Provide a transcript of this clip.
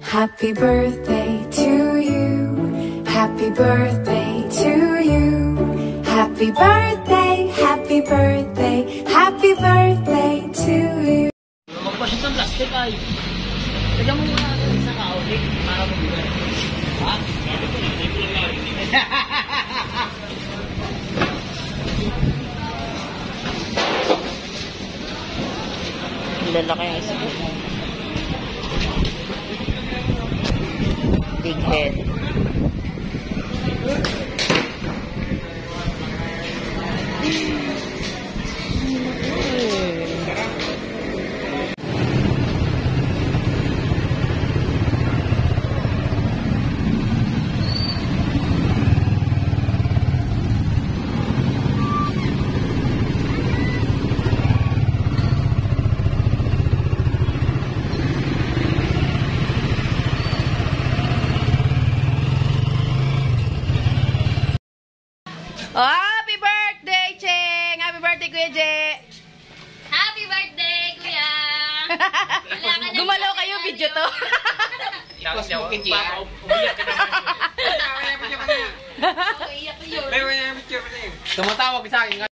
Happy birthday to you. Happy birthday to you. Happy birthday, happy birthday, happy birthday to you. Magpasyon sa plastic ay. Lagyan mo muna sa kaotik para mabuhay. Ha? Lalaki ang isa. Big head. Oh, happy birthday, Cheng! Happy birthday, Kuya Je! Happy birthday, Kuya! Gumalaw kayo, video to. Tapos mo kiti. Umiyak ka naman. Umiyak ka yun. Tumatawag Tumatawag sa akin.